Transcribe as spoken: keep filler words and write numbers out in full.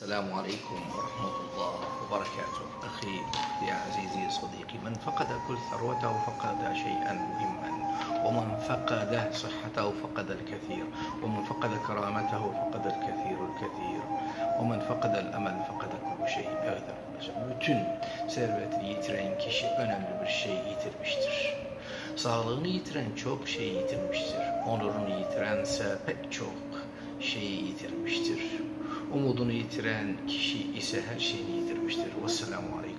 السلام عليكم ورحمة الله وبركاته. أخي يا عزيزي صديقي، من فقد كل ثروته فقد شيئا مهما، ومن فقد صحته فقد الكثير، ومن فقد كرامته فقد الكثير الكثير، ومن فقد الأمل فقد كل شيء. Evet arkadaşlar, bütün servetini yitiren kişi önemli bir şey yitirmiştir. Sağlığını yitiren çok şey yitirmiştir. Onurunu yitirense pek çok şeyi yitirmiştir. Umudunu yitiren kişi ise her şeyini yitirmiştir. Vesselamu aleykum.